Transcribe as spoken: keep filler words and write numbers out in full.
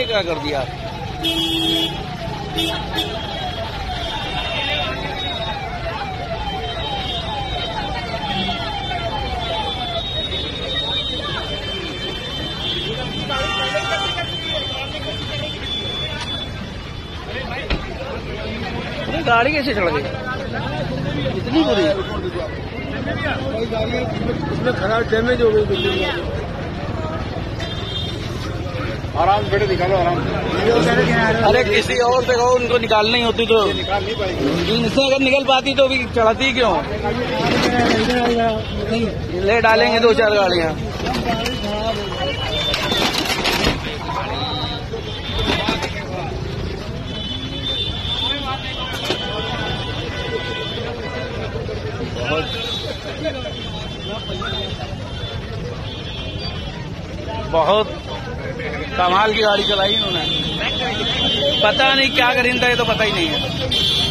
ये क्या कर दिया? गाड़ी कैसे चढ़ गई इतनी बुरी? उसमें खराब डैमेज हो गई बिल्डिंग। आराम से बेटे निकालो आराम से। अरे किसी और से कहो, उनको निकालनी होती तो निकाल नहीं पाएगी। इनसे अगर निकल पाती तो भी चढ़ती क्यों? ले डालेंगे दो चार गाड़ियां। बहुत कमाल की गाड़ी चलाई इन्होंने, पता नहीं क्या करीन था, ये तो पता ही नहीं है।